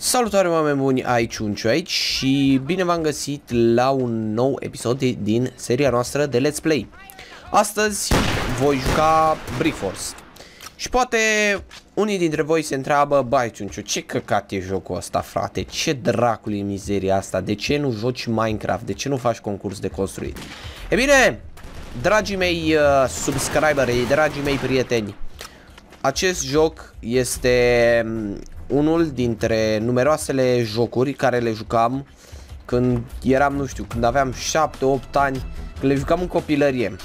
Salutare oameni buni, aici Unciu aici și bine v-am găsit la un nou episod din seria noastră de Let's Play. Astăzi voi juca Brick Force. Și poate unii dintre voi se întreabă, bai Unciu, ce căcat e jocul ăsta, frate? Ce dracul e mizeria asta? De ce nu joci Minecraft? De ce nu faci concurs de construit? E bine, dragii mei subscriberi, dragii mei prieteni, acest joc este unul dintre numeroasele jocuri care le jucam când eram, nu știu, când aveam 7-8 ani, când le jucam în copilărie.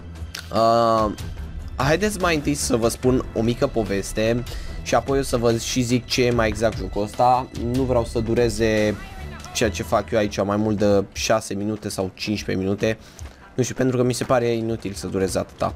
Haideți mai întâi să vă spun o mică poveste și apoi o să vă și zic ce e mai exact jocul ăsta. Nu vreau să dureze ceea ce fac eu aici mai mult de 6 minute sau 15 minute. Nu știu, pentru că mi se pare inutil să dureze atâta.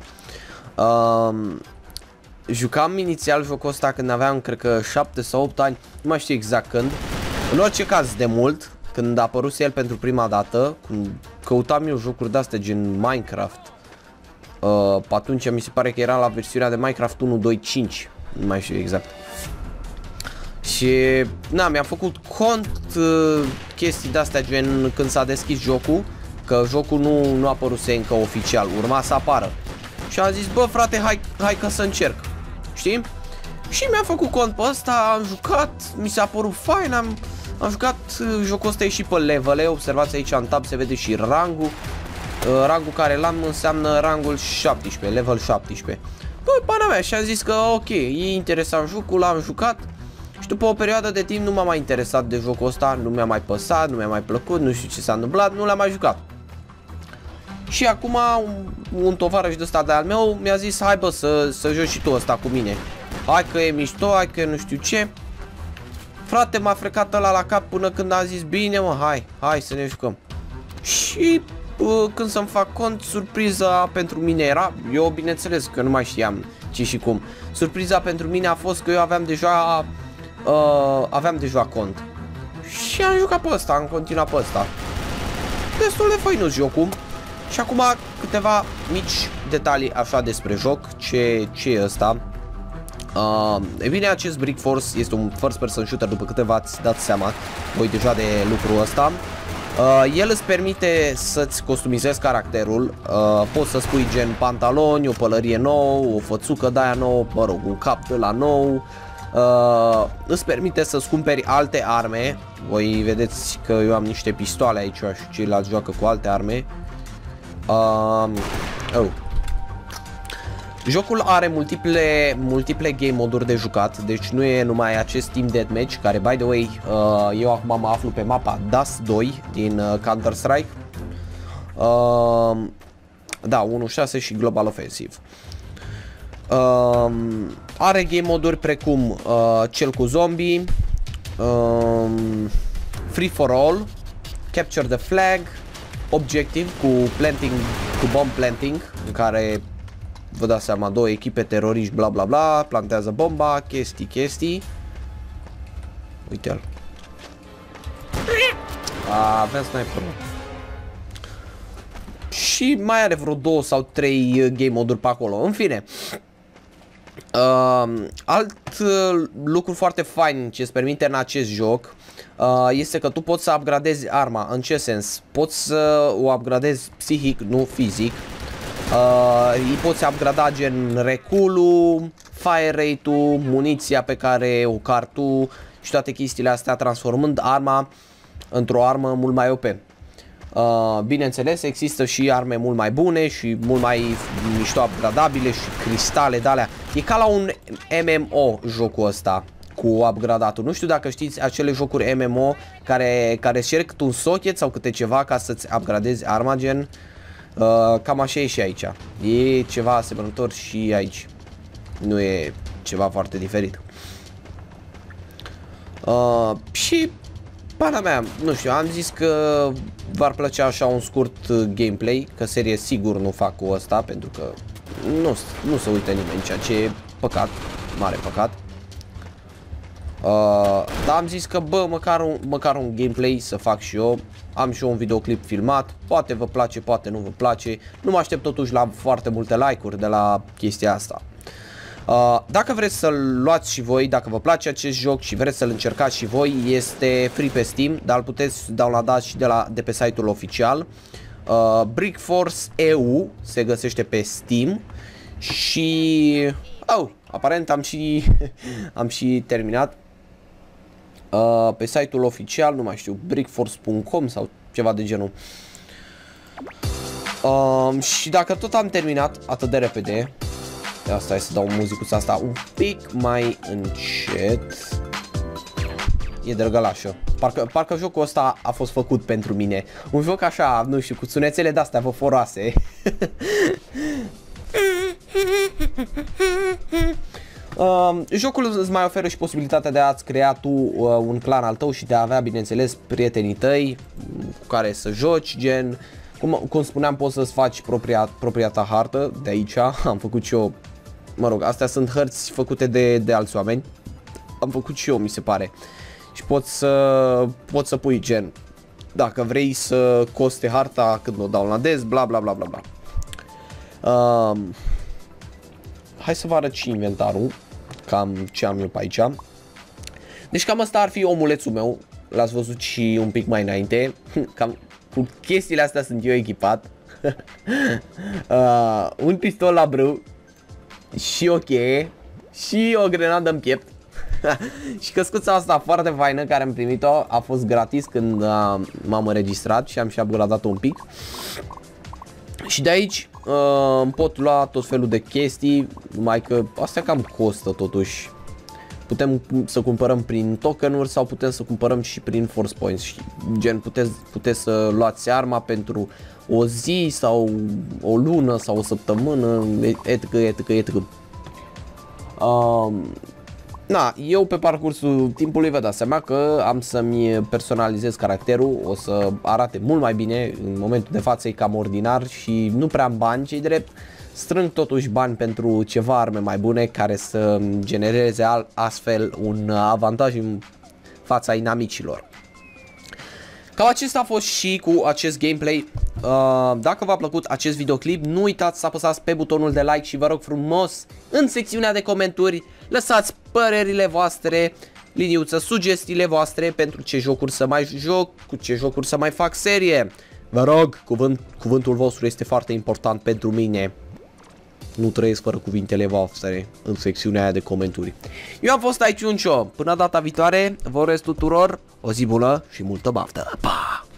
Jucam inițial jocul ăsta când aveam, cred că 7 sau 8 ani, nu mai știu exact când. În orice caz, de mult, când a apărut el pentru prima dată, când căutam eu jocuri de-astea gen Minecraft. Pe atunci mi se pare că era la versiunea de Minecraft 1.2.5, nu mai știu exact. Și, na, mi-am făcut cont chestii de-astea gen când s-a deschis jocul, că jocul nu a apărut încă oficial, urma să apară. Și am zis, bă frate, hai că să încerc, știi? Și mi-am făcut cont pe ăsta, am jucat, mi s-a părut fain, am jucat jocul ăsta, e și pe levele, observați aici în tab se vede și rangul. Rangul care l-am înseamnă rangul 17, level 17. Bă, pana mea, și am zis că ok, e interesant jocul, l-am jucat. Și după o perioadă de timp nu m-am mai interesat de jocul ăsta, nu mi-a mai păsat, nu mi-a mai plăcut, nu știu ce s-a întâmplat, nu l-am mai jucat. Și acum un tovarăș de ăsta de al meu mi-a zis, hai bă să joci și tu ăsta cu mine. Hai că e mișto, hai că nu știu ce. Frate, m-a frecat ăla la cap până când a zis, bine mă, hai să ne jucăm. Și când să-mi fac cont, surpriza pentru mine era, eu bineînțeles că nu mai știam ce și cum. Surpriza pentru mine a fost că eu aveam deja cont. Și am jucat pe ăsta, am continuat pe ăsta. Destul de făinuț jocul. Și acum câteva mici detalii așa despre joc, ce e ăsta. E bine, acest Brick Force este un first person shooter, după câte v-ați dat seama voi deja de lucrul ăsta. El îți permite să-ți customizezi caracterul, poți să spui gen pantaloni, o pălărie nouă, o fățucă de-aia nouă, mă rog, un cap de la nou. Îți permite să-ți cumperi alte arme, voi vedeți că eu am niște pistoale aici și ceilalți joacă cu alte arme. Jocul are multiple game moduri de jucat, deci nu e numai acest Team Deathmatch, care, by the way, eu acum mă aflu pe mapa Dust 2 din Counter-Strike. Da, 1.6 și Global Offensive. Are game moduri precum cel cu zombie, Free for All, Capture the Flag, Objective cu bomb planting, în care vă dați seama, două echipe teroriști bla bla bla, plantează bomba, chestii. Uite-l. Avea sniper. Și mai are vreo 2 sau 3 game moduri pe acolo. În fine. Alt lucru foarte fain ce îți permite în acest joc este că tu poți să upgradezi arma. În ce sens? Poți să o upgradezi psihic, nu fizic. Îi poți upgrada gen recul-ul, fire rate-ul, muniția pe care o car tu și toate chestiile astea, transformând arma într-o armă mult mai OP. Bineînțeles, există și arme mult mai bune și mult mai mișto upgradabile și cristale de alea. E ca la un MMO jocul ăsta cu upgradatul. Nu știu dacă știți acele jocuri MMO care cerc un socket sau câte ceva ca să-ți upgradezi arma gen. Cam așa e și aici. E ceva asemănător și aici. Nu e ceva foarte diferit. Și pana mea, nu știu, am zis că v-ar plăcea așa un scurt gameplay, că serie sigur nu fac cu ăsta, pentru că nu se uită nimeni, ceea ce e păcat, mare păcat. Dar am zis că bă, măcar un gameplay să fac și eu. Am și eu un videoclip filmat, poate vă place, poate nu vă place. Nu mă aștept totuși la foarte multe like-uri de la chestia asta. Dacă vreți să-l luați și voi, dacă vă place acest joc și vreți să-l încercați și voi, este free pe Steam, dar îl puteți downloada și de pe site-ul oficial. Brick Force EU se găsește pe Steam și aparent am și terminat pe site-ul oficial, nu mai știu, brickforce.com sau ceva de genul. Și dacă tot am terminat atât de repede, asta e să dau muzicuța asta un pic mai încet. E drăgălașă. Parcă jocul ăsta a fost făcut pentru mine. Un joc așa, nu știu, cu sunețele de-astea văforoase. Jocul îți mai oferă și posibilitatea de a-ți crea tu un clan al tău și de a avea, bineînțeles, prietenii tăi cu care să joci, gen, cum spuneam, poți să-ți faci propria ta hartă. De aici am făcut și eu, mă rog, astea sunt hărți făcute de alți oameni. Am făcut și eu, mi se pare. Și poți să pui, gen, dacă vrei să coste harta când o downloadezi, bla bla bla bla bla. Hai să vă arăt și inventarul, cam ce am eu pe aici. Deci cam asta ar fi omulețul meu, l-ați văzut și un pic mai înainte. Cam cu chestiile astea sunt eu echipat. Un pistol la brâu și o cheie și o grenadă în piept. Și căscuța asta foarte faină care am primit-o a fost gratis când m-am înregistrat și am și upgradat-o un pic. Și de aici îmi pot lua tot felul de chestii, numai că astea cam costă totuși. Putem să cumpărăm prin tokenuri sau putem să cumpărăm și prin force points. Gen puteți să luați arma pentru o zi sau o lună sau o săptămână, etc. Na, eu pe parcursul timpului vă dați seama că am să-mi personalizez caracterul, o să arate mult mai bine. În momentul de față e cam ordinar și nu prea am bani, ce-i drept. Strâng totuși bani pentru ceva arme mai bune care să genereze astfel un avantaj în fața inamicilor. Cam acesta a fost și cu acest gameplay. Dacă v-a plăcut acest videoclip, nu uitați să apăsați pe butonul de like și vă rog frumos în secțiunea de comentarii lăsați părerile voastre, liniuță, sugestiile voastre pentru ce jocuri să mai joc, cu ce jocuri să mai fac serie. Vă rog, cuvântul vostru este foarte important pentru mine. Nu trăiesc fără cuvintele voastre în secțiunea aia de comentarii. Eu am fost aici Uncio. Până data viitoare, vă urez tuturor o zi bună și multă baftă. Pa!